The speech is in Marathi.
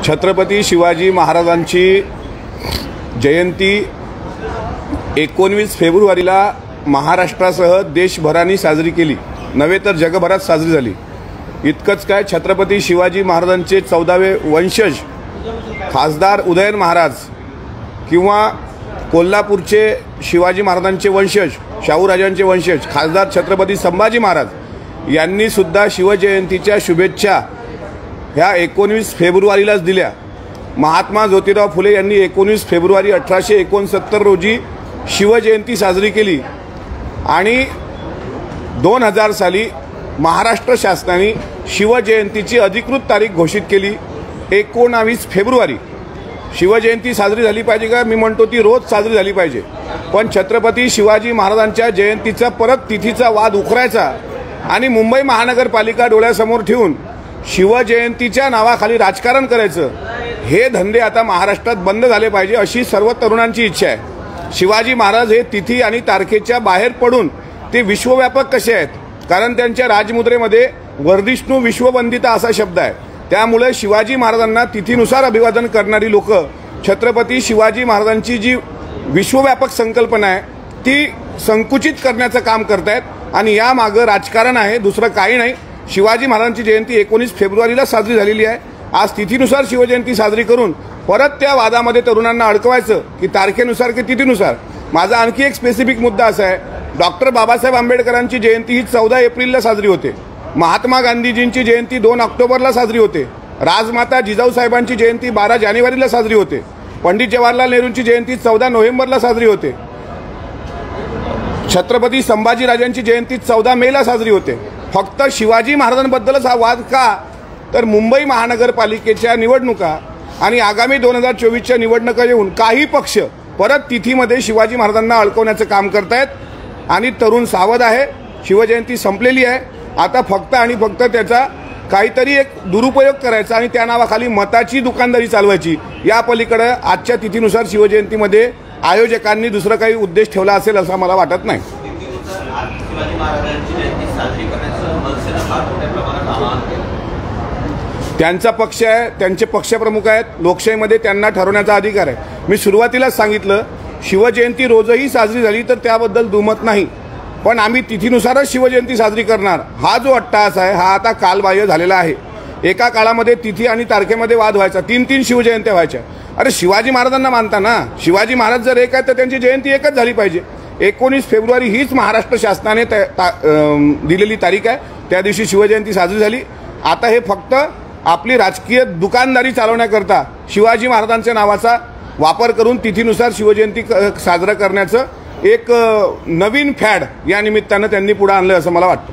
छत्रपती शिवाजी महाराजांची जयंती 19 फेब्रुवारीला महाराष्ट्रासह देशभराने साजरी केली, नव्हे तर जगभरात साजरी झाली। इतकंच काय, छत्रपती शिवाजी महाराजांचे 14वे वंशज खासदार उदयन महाराज किंवा कोल्हापूरचे शिवाजी महाराजांचे वंशज शाहूराजांचे वंशज खासदार छत्रपती संभाजी महाराज यांनी सुद्धा शिवजयंतीच्या शुभेच्छा ह्या 19 फेब्रुवारीलाच दिल्या। महात्मा ज्योतिराव फुले यांनी 19 फेब्रुवारी 1869 रोजी शिवजयंती साजरी केली आणि 2000 साली महाराष्ट्र शासनाने शिवजयंतीची अधिकृत तारीख घोषित केली 19 फेब्रुवारी। शिवजयंती साजरी झाली पाहिजे का? मी म्हणतो ती रोज साजरी झाली पाहिजे, पण छत्रपती शिवाजी महाराजांच्या जयंतीचा परत तिथीचा वाद उखरायचा आणि मुंबई महानगरपालिका डोळ्यासमोर ठेवून शिवजयंतीच्या नावाखाली राजकारण करायचं, हे धंदे आता महाराष्ट्रात बंद झाले पाहिजे अशी सर्व तरुणांची इच्छा आहे। शिवाजी महाराज हे तिथी आणि तारखेच्या बाहेर पडून ते विश्वव्यापक कसे आहेत? कारण त्यांच्या राजमुद्रेमध्ये वर्धिष्णू विश्ववंदिता असा शब्द आहे। त्यामुळे शिवाजी महाराजांना तिथीनुसार अभिवादन करणारी लोक छत्रपती शिवाजी महाराजांची जी विश्वव्यापक संकल्पना आहे ती संकुचित करण्याचं काम करतायत आणि यामागे राजकारण आहे, दुसरं काही नाही। शिवाजी महाराजांची जयंती 19 फेब्रुवारीला साजरी झालेली आहे। आज तिथीनुसार शिवजयंती साजरी करून परत त्या वादामध्ये तरुणांना अडकवायचं की तारखेनुसार की तिथीनुसार। माझा आणखी एक स्पेसिफिक मुद्दा असा आहे, डॉक्टर बाबासाहेब आंबेडकरांची जयंती ही 14 एप्रिलला साजरी होते, महात्मा गांधीजींची जयंती 2 ऑक्टोबरला साजरी होते, राजमाता जिजाऊ साहेबांची जयंती 12 जानेवारीला साजरी होते, पंडित जवाहरलाल नेहरूंची जयंती 14 नोव्हेंबरला साजरी होते, छत्रपती संभाजीराजांची जयंती 14 मेला साजरी होते। फक्त शिवाजी महाराजांबद्दलच हा वाद का? तर मुंबई महानगरपालिकेच्या निवडणुका आणि आगामी 2024च्या निवडणुका येऊन काही पक्ष परत तिथीमध्ये शिवाजी महाराजांना अडकवण्याचं काम करतायत आणि तरुण सावध आहे। शिवजयंती संपलेली आहे, आता फक्त आणि फक्त त्याचा काहीतरी एक दुरुपयोग करायचा आणि त्या नावाखाली मताची दुकानदारी चालवायची। या पलीकडे आजच्या तिथीनुसार शिवजयंतीमध्ये आयोजकांनी दुसरा काही उद्देश ठेवला असेल असं मला वाटत नाही। त्यांचा पक्ष आहे, त्यांचे पक्षप्रमुख आहेत, लोकशाहीमध्ये त्यांना ठरवण्याचा अधिकार आहे। मी सुरुवातीलाच सांगितलं, शिवजयंती रोजही साजरी झाली तर त्याबद्दल दुमत नाही, पण आम्ही तिथीनुसारच शिवजयंती साजरी करणार हा जो अट्टहास आहे हा आता कालबाह्य झालेला आहे। एका काळामध्ये तिथी आणि तारखेमध्ये वाद व्हायचा, 3-3 शिवजयंत्या व्हायच्या। अरे शिवाजी महाराजांना मानता ना, शिवाजी महाराज जर एक आहे तर त्यांची जयंती एकच झाली पाहिजे। 19 फेब्रुवारी हीच महाराष्ट्र शासनाने दिलेली तारीख आहे, त्या दिवशी शिवजयंती साजरी झाली। आता हे फक्त आपली राजकीय दुकानदारी चालवण्याकरता शिवाजी महाराजांच्या नावाचा वापर करून तिथीनुसार शिवजयंती साजरा करण्याचं एक नवीन फॅड या निमित्तानं त्यांनी पुढे आणलं असं मला वाटतं।